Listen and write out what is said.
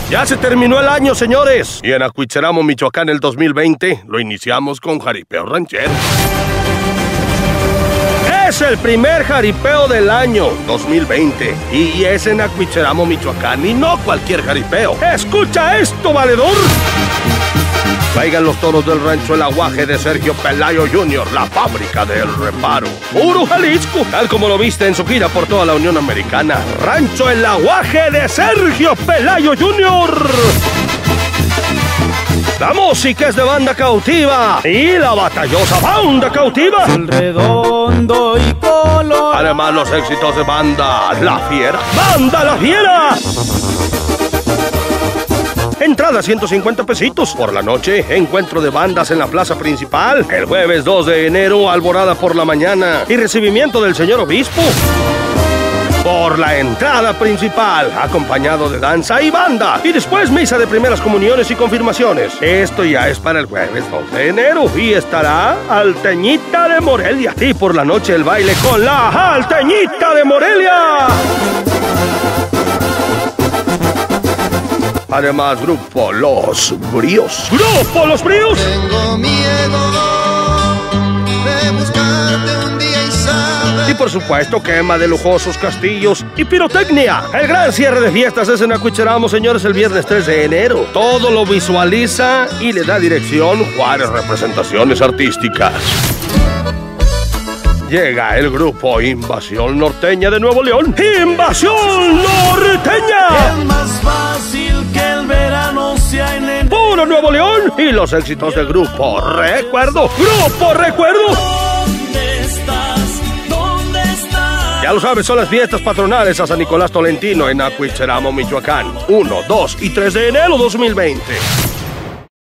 Ya se terminó el año, señores. Y en Acuicheramo, Michoacán, el 2020, lo iniciamos con jaripeo ranchero. Es el primer jaripeo del año 2020 y es en Acuicheramo, Michoacán, y no cualquier jaripeo. ¡Escucha esto, valedor! Traigan los toros del rancho El Aguaje de Sergio Pelayo Jr., la fábrica del reparo. Puro Jalisco, tal como lo viste en su gira por toda la Unión Americana. Rancho El Aguaje de Sergio Pelayo Jr. La música es de Banda Cautiva y la batallosa Banda Cautiva. El redondo y color. Además, los éxitos de Banda La Fiera. ¡Banda La Fiera! Entrada 150 pesitos. Por la noche, encuentro de bandas en la plaza principal. El jueves 2 de enero, alborada por la mañana y recibimiento del señor obispo. Por la entrada principal, acompañado de danza y banda. Y después misa de primeras comuniones y confirmaciones. Esto ya es para el jueves 2 de enero. Y estará Alteñita de Morelia. Y por la noche el baile con la Alteñita de Morelia. Además, Grupo Los Bríos. ¡Grupo Los Bríos! Tengo miedo de buscarte un día y saber. Y por supuesto, quema de lujosos castillos y pirotecnia. El gran cierre de fiestas es en Acuicheramo, señores, el viernes 3 de enero. Todo lo visualiza y le da dirección Juárez Representaciones Artísticas. Llega el grupo Invasión Norteña de Nuevo León. ¡Invasión Norteña! Es más fácil que el verano sea en el... ¡Puro Nuevo León! Y los éxitos del Grupo Recuerdo. ¡Grupo Recuerdo! ¿Dónde estás? ¿Dónde estás? Ya lo sabes, son las fiestas patronales a San Nicolás Tolentino en Acuicheramo, Michoacán. 1, 2 y 3 de enero 2020.